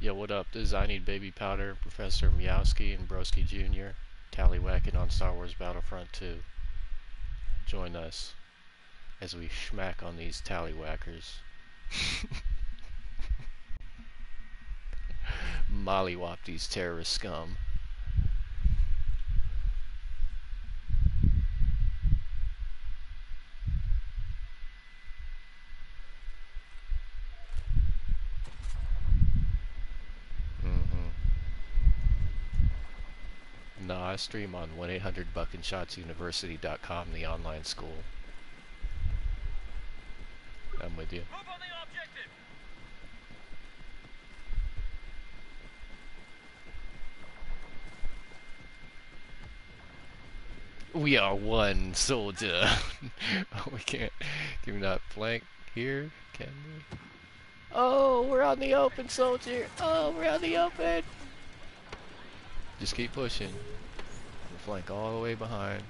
Yo, what up? This is I Need Baby Powder, Professor Meowski and Broski Jr. Tallywhacking on Star Wars Battlefront 2. Join us as we schmack on these tallywhackers. Mollywop these terrorist scum. Nah, I stream on 1-800-BuckinShotsUniversity.com, the online school. I'm with you. Move on the objective. We are one soldier. Oh, we can't. Can we not flank here? Can we? Oh, we're on the open, soldier. Oh, we're on the open. Just keep pushing. We'll flank all the way behind.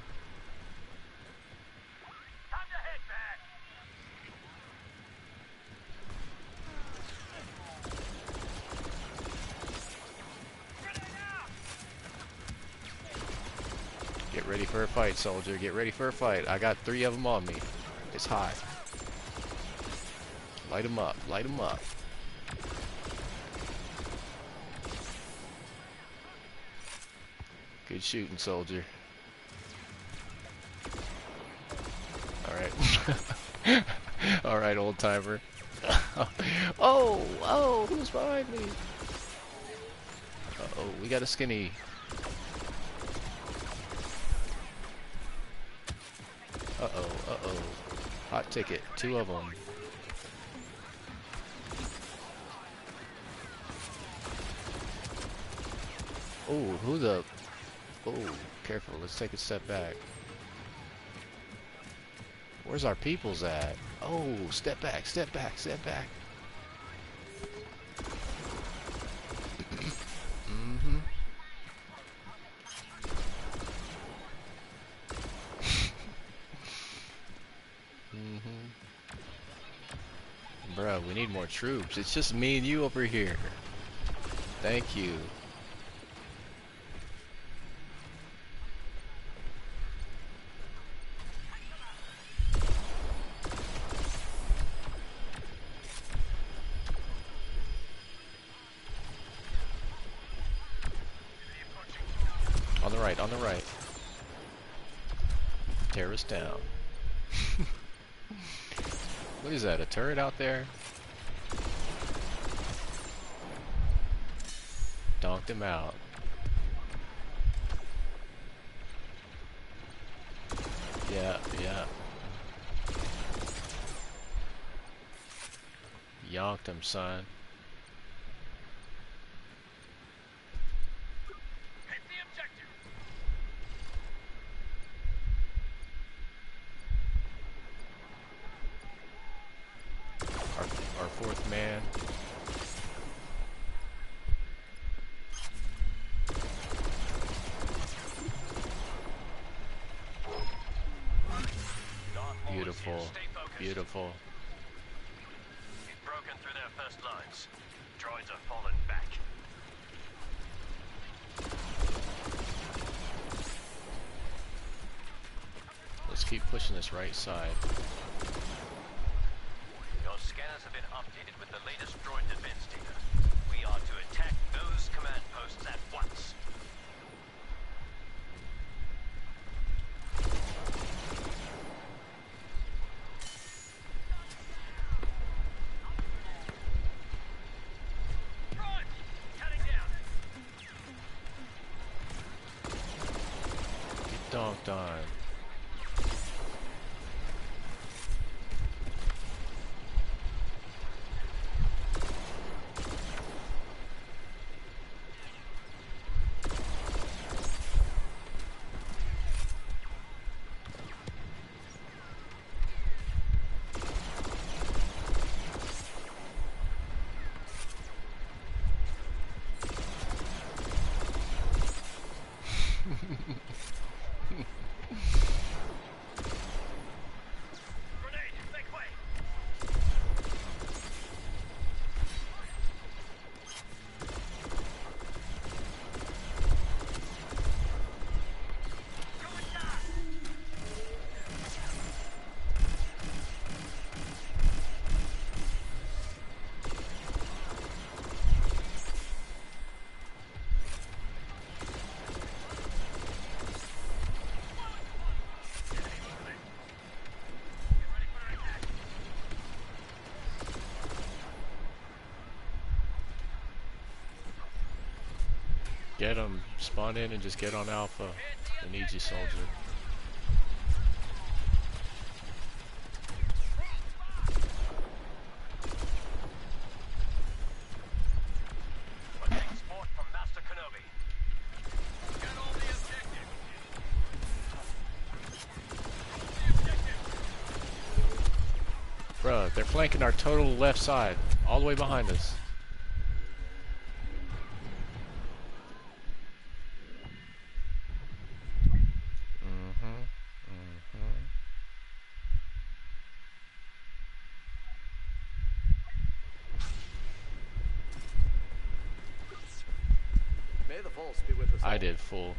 Time to head back. Grenade out. Get ready for a fight, soldier. Get ready for a fight. I got 3 of them on me. It's hot. Light them up. Light them up. Good shooting, soldier. Alright. Alright, old timer. Oh, who's behind me? Uh-oh, we got a skinny. Uh-oh. Hot ticket, 2 of them. Oh, who the... Oh, careful, let's take a step back. Where's our peoples at? Oh, step back. Mm-hmm. Bro, we need more troops. It's just me and you over here. Thank you. On the right. Tear us down. What is that, a turret out there? Donked him out. Yeah. Yonked him, son. Hit the objective. Our 4th man. Beautiful. We've broken through their first lines. Droids have fallen back. Let's keep pushing this right side. Your scanners have been updated with the latest droid defense data. We are to attack those command posts at once. Donked on. Get them. Spawn in and just get on Alpha. We need you, soldier. We're getting support from Master Kenobi. Get all the objective. Bruh, they're flanking our total left side. All the way behind us. May the force be with us all. I did full.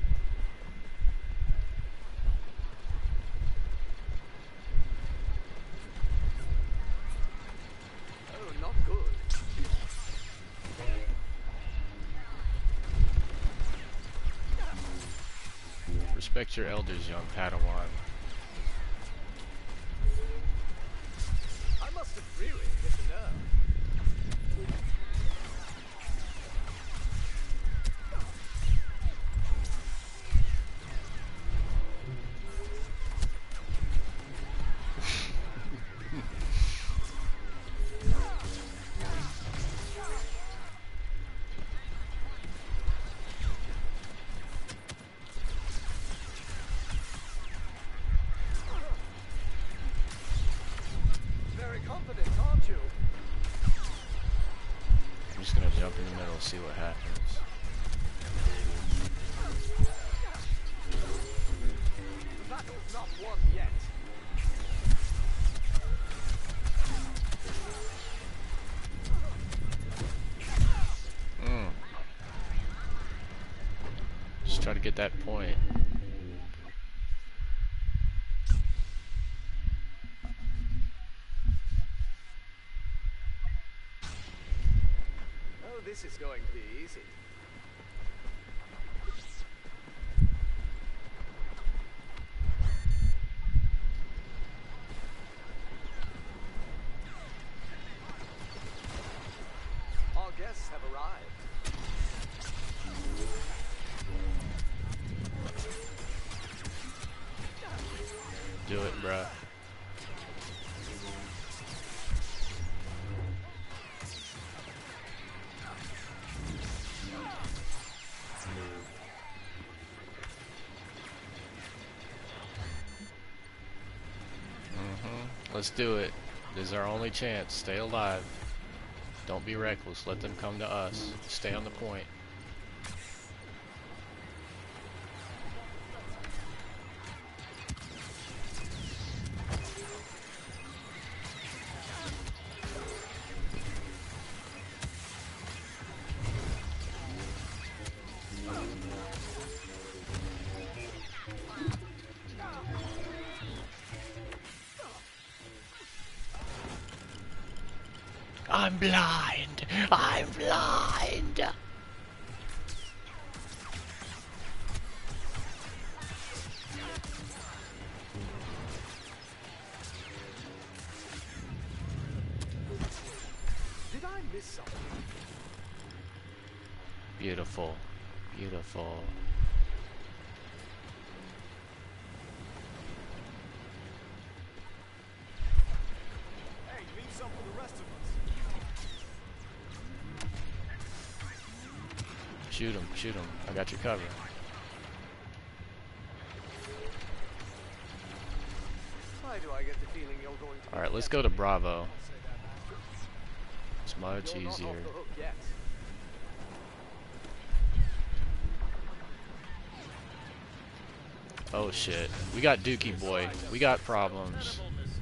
Oh, not good. Respect your elders, young Padawan. I must have really hit a nerve. Very confident, aren't you? I'm just gonna jump in the middle, see what happens. The battle's not won yet. Just try to get that point. Oh, this is going to be easy. Our guests have arrived. Do it, bruh. Let's do it. This is our only chance. Stay alive. Don't be reckless. Let them come to us. Stay on the point. I'm blind. I'm blind. Did I miss something? Beautiful. Beautiful. Hey, leave some for the rest of us. Shoot him. Shoot him. I got your cover. Why do I get the feeling you're going to... Alright, let's go to Bravo. It's much You're not easier. off the hook yet. Oh shit. We got Dookie Boy. We got problems.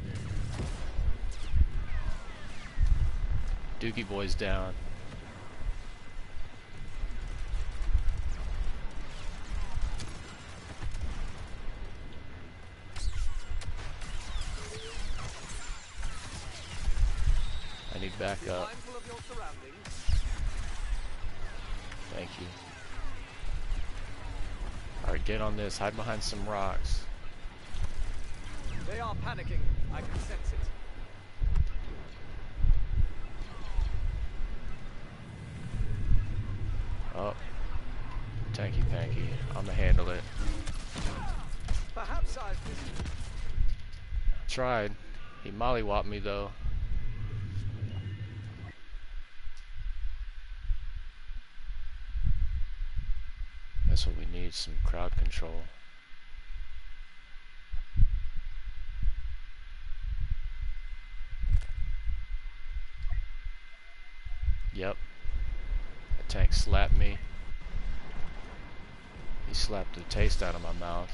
Dookie Boy's down. I need backup. Mindful of your surroundings. Thank you. Alright, get on this. Hide behind some rocks. They are panicking. I can sense it. Oh. tanky panky. I'ma handle it. Perhaps I've missed. Tried. He mollywopped me though. That's what we need, some crowd control. Yep. The tank slapped me. He slapped the taste out of my mouth.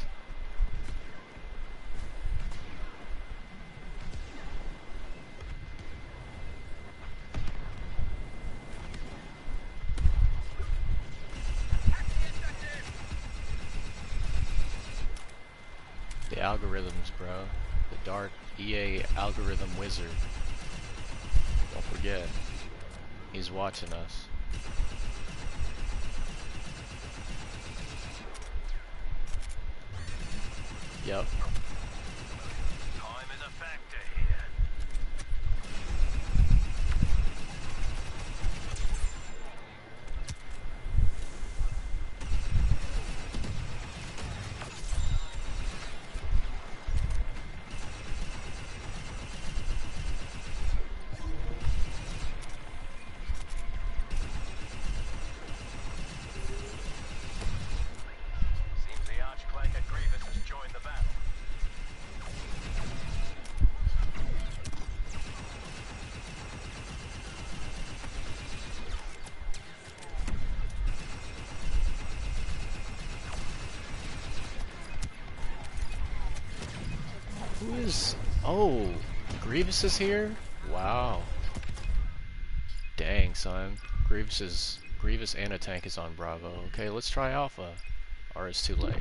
The algorithms, bro. The dark EA algorithm wizard. Don't forget. He's watching us. Yep. Time is a factor here. Seems the archclanker Grievous has joined the battle. Who is... Oh, Grievous is here? Wow. Dang, son. Grievous and a tank is on Bravo. Okay, let's try Alpha. Or it's too late.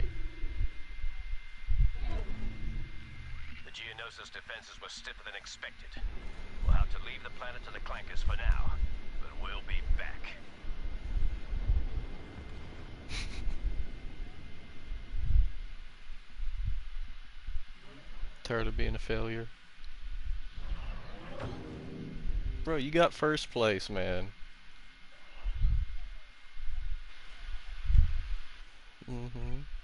The Geonosis defenses were stiffer than expected. We'll have to leave the planet to the clankers for now, but we'll be back. Tired of being a failure. Bro, you got first place, man. Mm-hmm.